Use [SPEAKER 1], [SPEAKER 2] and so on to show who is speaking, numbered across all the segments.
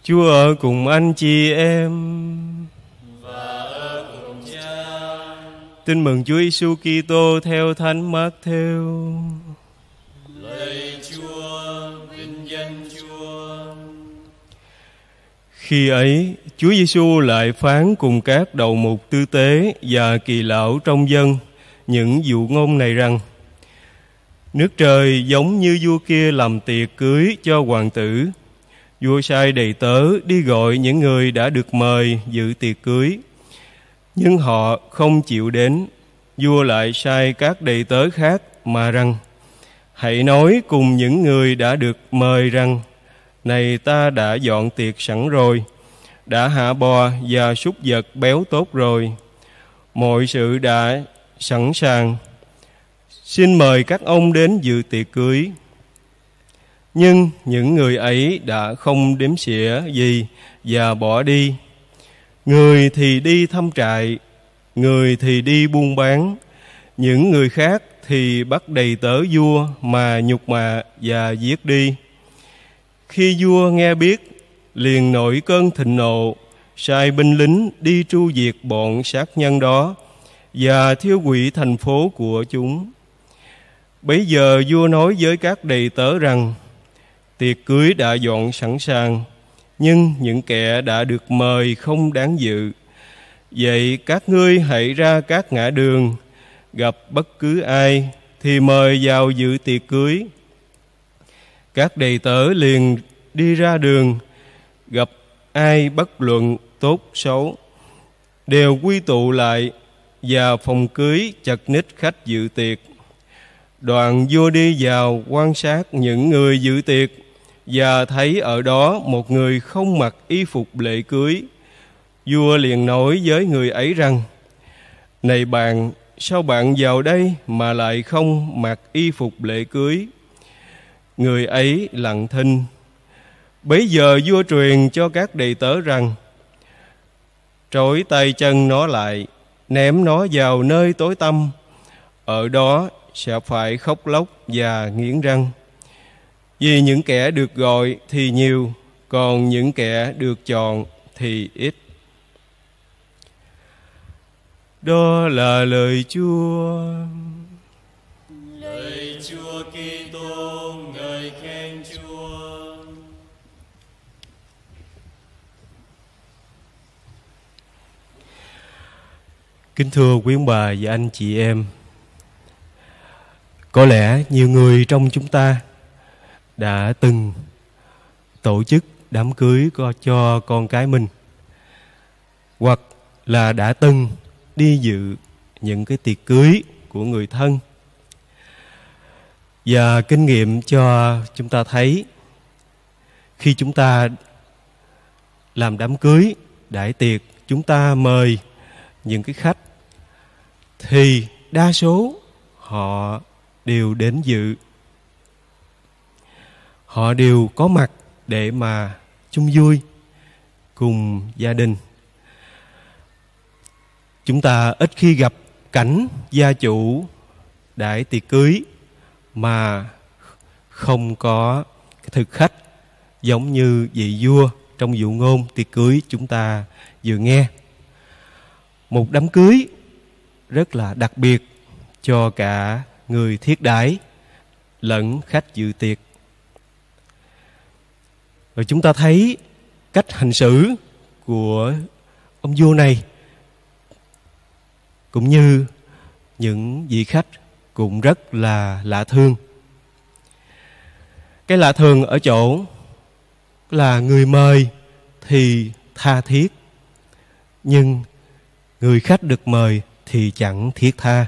[SPEAKER 1] Chúa ở cùng anh chị em
[SPEAKER 2] và ở cùng Cha.
[SPEAKER 1] Tin mừng Chúa Giêsu Kitô theo Thánh Mát-thêu.
[SPEAKER 2] Lạy Chúa, vinh danh Chúa.
[SPEAKER 1] Khi ấy, Chúa Giêsu lại phán cùng các đầu mục tư tế và kỳ lão trong dân những dụ ngôn này rằng: nước trời giống như vua kia làm tiệc cưới cho hoàng tử. Vua sai đầy tớ đi gọi những người đã được mời dự tiệc cưới, nhưng họ không chịu đến. Vua lại sai các đầy tớ khác mà rằng: hãy nói cùng những người đã được mời rằng: này, ta đã dọn tiệc sẵn rồi, đã hạ bò và súc vật béo tốt rồi, mọi sự đã sẵn sàng, xin mời các ông đến dự tiệc cưới. Nhưng những người ấy đã không đếm xỉa gì và bỏ đi. Người thì đi thăm trại, người thì đi buôn bán, những người khác thì bắt đầy tớ vua mà nhục mạ và giết đi. Khi vua nghe biết, liền nổi cơn thịnh nộ, sai binh lính đi tru diệt bọn sát nhân đó và thiêu hủy thành phố của chúng. Bấy giờ vua nói với các đầy tớ rằng: tiệc cưới đã dọn sẵn sàng, nhưng những kẻ đã được mời không đáng dự. Vậy các ngươi hãy ra các ngã đường, gặp bất cứ ai thì mời vào dự tiệc cưới. Các đầy tớ liền đi ra đường, gặp ai bất luận tốt xấu, đều quy tụ lại, và phòng cưới chật ních khách dự tiệc. Đoàn vua đi vào quan sát những người dự tiệc, và thấy ở đó một người không mặc y phục lễ cưới. Vua liền nói với người ấy rằng: này bạn, sao bạn vào đây mà lại không mặc y phục lễ cưới? Người ấy lặng thinh. Bấy giờ vua truyền cho các đầy tớ rằng: trói tay chân nó lại, ném nó vào nơi tối tăm, ở đó sẽ phải khóc lóc và nghiến răng. Vì những kẻ được gọi thì nhiều, còn những kẻ được chọn thì ít. Đó là lời Chúa.
[SPEAKER 2] Lạy Chúa Kitô, ngợi khen Chúa.
[SPEAKER 1] Kính thưa quý ông bà và anh chị em, có lẽ nhiều người trong chúng ta đã từng tổ chức đám cưới cho con cái mình, hoặc là đã từng đi dự những cái tiệc cưới của người thân. Và kinh nghiệm cho chúng ta thấy, khi chúng ta làm đám cưới, đãi tiệc, chúng ta mời những cái khách, thì đa số họ đều đến dự. Họ đều có mặt để mà chung vui cùng gia đình. Chúng ta ít khi gặp cảnh gia chủ đãi tiệc cưới mà không có cái thực khách giống như vị vua trong dụ ngôn tiệc cưới chúng ta vừa nghe. Một đám cưới rất là đặc biệt cho cả người thiết đãi lẫn khách dự tiệc. Rồi chúng ta thấy cách hành xử của ông vua này, cũng như những vị khách, cũng rất là lạ thường. Cái lạ thường ở chỗ là người mời thì tha thiết, nhưng người khách được mời thì chẳng thiết tha.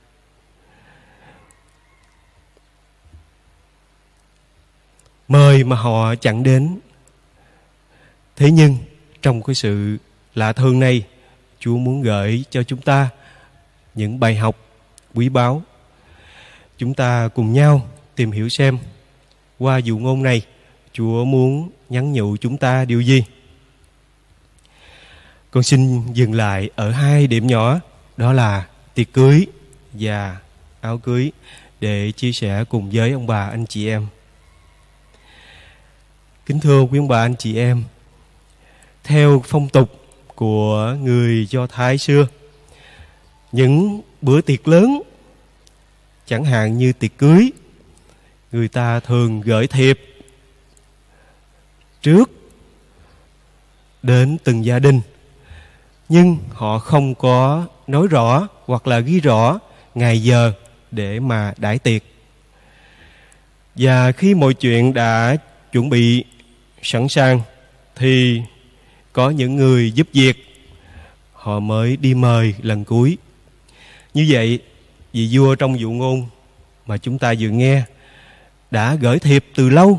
[SPEAKER 1] Mời mà họ chẳng đến. Thế nhưng trong cái sự lạ thường này, Chúa muốn gửi cho chúng ta những bài học quý báu. Chúng ta cùng nhau tìm hiểu xem qua dụ ngôn này Chúa muốn nhắn nhủ chúng ta điều gì. Con xin dừng lại ở hai điểm nhỏ, đó là tiệc cưới và áo cưới, để chia sẻ cùng với ông bà anh chị em. Kính thưa quý ông bà anh chị em, Theo phong tục của người Do Thái xưa, những bữa tiệc lớn, chẳng hạn như tiệc cưới, người ta thường gửi thiệp trước đến từng gia đình, nhưng họ không có nói rõ hoặc là ghi rõ ngày giờ để mà đãi tiệc. Và khi mọi chuyện đã chuẩn bị sẵn sàng thì có những người giúp việc, họ mới đi mời lần cuối. Như vậy, vị vua trong dụ ngôn mà chúng ta vừa nghe đã gửi thiệp từ lâu.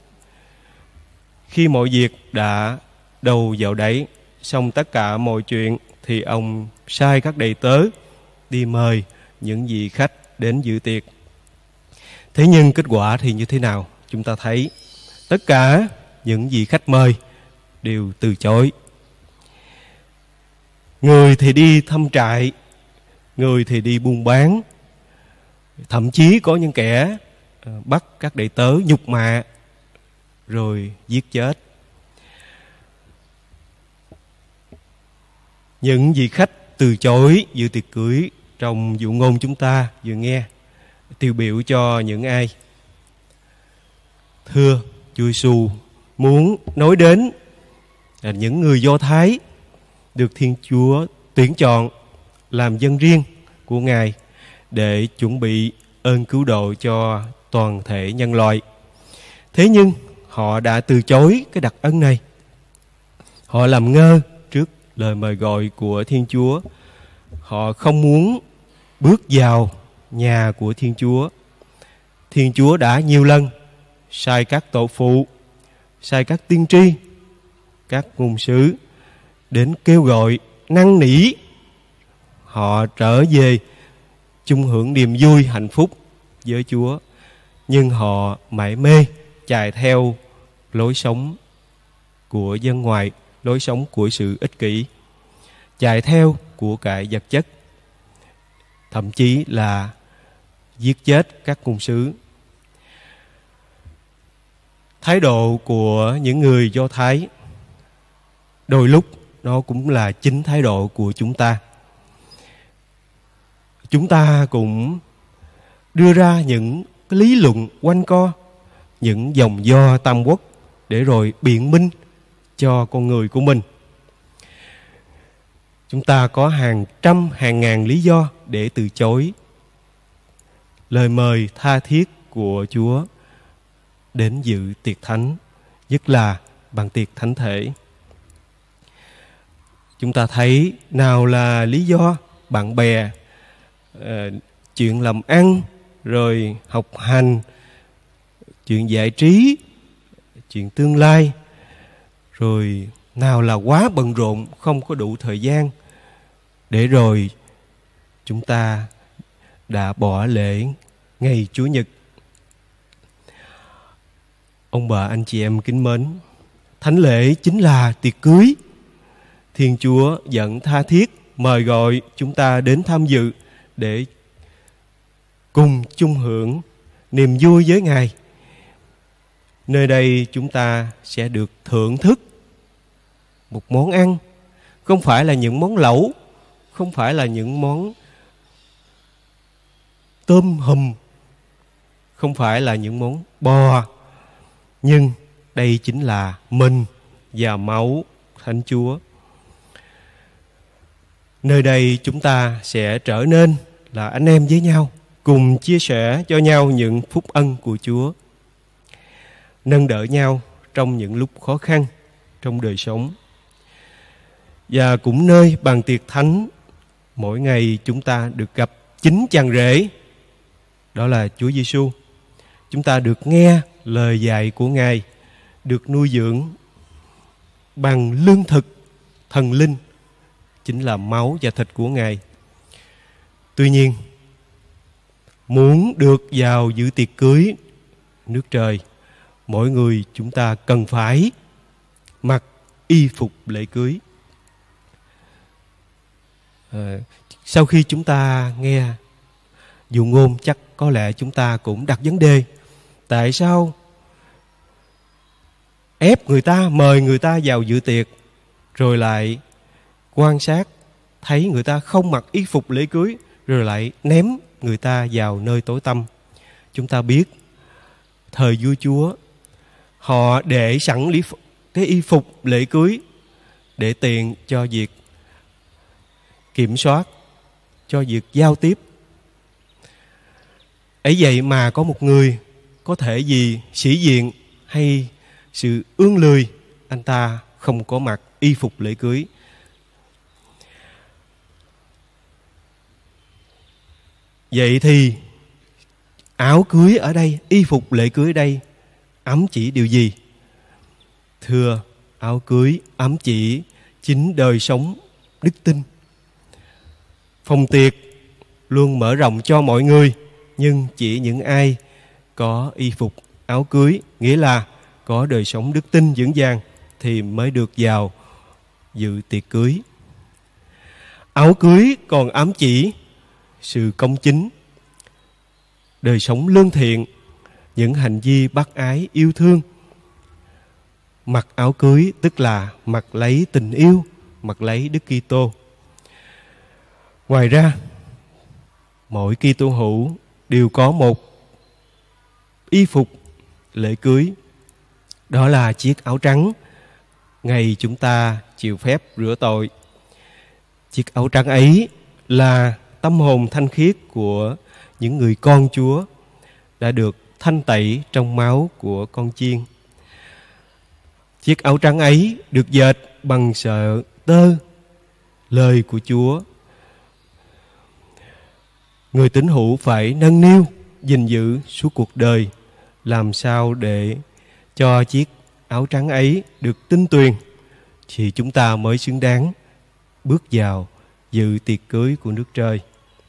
[SPEAKER 1] Khi mọi việc đã đầu vào đấy, xong tất cả mọi chuyện, thì ông sai các đầy tớ đi mời những vị khách đến dự tiệc. Thế nhưng kết quả thì như thế nào? Chúng ta thấy tất cả những vị khách mời đều từ chối. Người thì đi thăm trại, người thì đi buôn bán, thậm chí có những kẻ bắt các đầy tớ nhục mạ rồi giết chết. Những vị khách từ chối dự tiệc cưới trong dụ ngôn chúng ta vừa nghe tiêu biểu cho những ai? Thưa, Chúa Giêsu muốn nói đến là những người Do Thái được Thiên Chúa tuyển chọn làm dân riêng của Ngài để chuẩn bị ơn cứu độ cho toàn thể nhân loại. Thế nhưng họ đã từ chối cái đặc ân này. Họ làm ngơ trước lời mời gọi của Thiên Chúa. Họ không muốn bước vào nhà của Thiên Chúa. Thiên Chúa đã nhiều lần sai các tổ phụ, sai các tiên tri, các ngôn sứ đến kêu gọi, năn nỉ họ trở về chung hưởng niềm vui hạnh phúc với Chúa. Nhưng họ mải mê chạy theo lối sống của dân ngoại, lối sống của sự ích kỷ, chạy theo của cải vật chất, thậm chí là giết chết các ngôn sứ. Thái độ của những người Do Thái đôi lúc nó cũng là chính thái độ của chúng ta. Chúng ta cũng đưa ra những lý luận quanh co, những dòng do tam quốc để rồi biện minh cho con người của mình. Chúng ta có hàng trăm, hàng ngàn lý do để từ chối lời mời tha thiết của Chúa đến dự tiệc thánh, nhất là bằng tiệc thánh thể. Chúng ta thấy nào là lý do bạn bè, chuyện làm ăn, rồi học hành, chuyện giải trí, chuyện tương lai, rồi nào là quá bận rộn, không có đủ thời gian, để rồi chúng ta đã bỏ lễ ngày Chủ nhật. Ông bà anh chị em kính mến, thánh lễ chính là tiệc cưới. Thiên Chúa vẫn tha thiết mời gọi chúng ta đến tham dự để cùng chung hưởng niềm vui với Ngài. Nơi đây chúng ta sẽ được thưởng thức một món ăn, không phải là những món lẩu, không phải là những món tôm hùm, không phải là những món bò, nhưng đây chính là mình và máu Thánh Chúa. Nơi đây chúng ta sẽ trở nên là anh em với nhau, cùng chia sẻ cho nhau những phúc ân của Chúa, nâng đỡ nhau trong những lúc khó khăn trong đời sống. Và cũng nơi bàn tiệc thánh, mỗi ngày chúng ta được gặp chính chàng rể, đó là Chúa Giêsu. Chúng ta được nghe lời dạy của Ngài, được nuôi dưỡng bằng lương thực thần linh, chính là máu và thịt của Ngài. Tuy nhiên, muốn được vào dự tiệc cưới nước trời, mỗi người chúng ta cần phải mặc y phục lễ cưới. Sau khi chúng ta nghe dụ ngôn, chắc có lẽ chúng ta cũng đặt vấn đề: tại sao ép người ta, mời người ta vào dự tiệc rồi lại quan sát thấy người ta không mặc y phục lễ cưới, rồi lại ném người ta vào nơi tối tăm. Chúng ta biết thời vua Chúa họ để sẵn cái y phục lễ cưới để tiện cho việc kiểm soát, cho việc giao tiếp. ấy vậy mà có một người có thể vì sĩ diện hay sự ương lười, anh ta không có mặc y phục lễ cưới. Vậy thì áo cưới ở đây, y phục lễ cưới ở đây ám chỉ điều gì? Thưa, áo cưới ám chỉ chính đời sống đức tin. Phòng tiệc luôn mở rộng cho mọi người, nhưng chỉ những ai có y phục áo cưới, nghĩa là có đời sống đức tin vững vàng, thì mới được vào dự tiệc cưới. Áo cưới còn ám chỉ sự công chính, đời sống lương thiện, những hành vi bác ái yêu thương. Mặc áo cưới tức là mặc lấy tình yêu, mặc lấy Đức Kitô. Ngoài ra, mỗi Kitô hữu đều có một y phục lễ cưới, đó là chiếc áo trắng ngày chúng ta chịu phép rửa tội. Chiếc áo trắng ấy là tâm hồn thanh khiết của những người con Chúa đã được thanh tẩy trong máu của con chiên. Chiếc áo trắng ấy được dệt bằng sợi tơ lời của Chúa. Người tín hữu phải nâng niu, gìn giữ suốt cuộc đời, làm sao để cho chiếc áo trắng ấy được tinh tuyền, thì chúng ta mới xứng đáng bước vào dự tiệc cưới của nước Trời.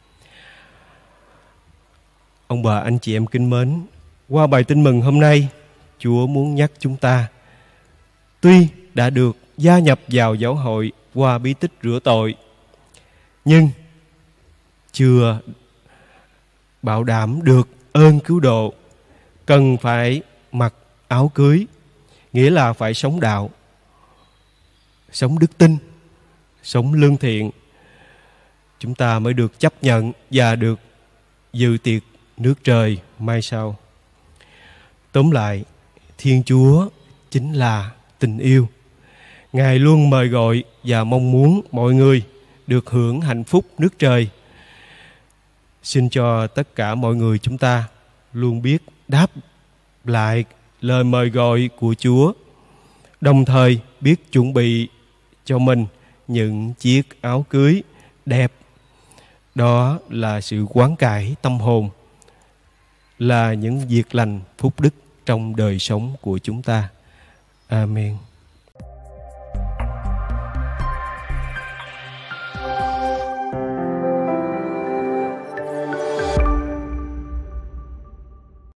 [SPEAKER 1] Ông bà, anh chị em kính mến, qua bài tin mừng hôm nay, Chúa muốn nhắc chúng ta, tuy đã được gia nhập vào giáo hội qua bí tích rửa tội, nhưng chưa bảo đảm được ơn cứu độ, cần phải mặc áo cưới, nghĩa là phải sống đạo, sống đức tin, sống lương thiện, chúng ta mới được chấp nhận và được dự tiệc nước Trời mai sau. Tóm lại, Thiên Chúa chính là tình yêu. Ngài luôn mời gọi và mong muốn mọi người được hưởng hạnh phúc nước Trời. Xin cho tất cả mọi người chúng ta luôn biết đáp lại lời mời gọi của Chúa, đồng thời biết chuẩn bị cho mình những chiếc áo cưới đẹp. Đó là sự hoán cải tâm hồn, là những việc lành phúc đức trong đời sống của chúng ta. Amen.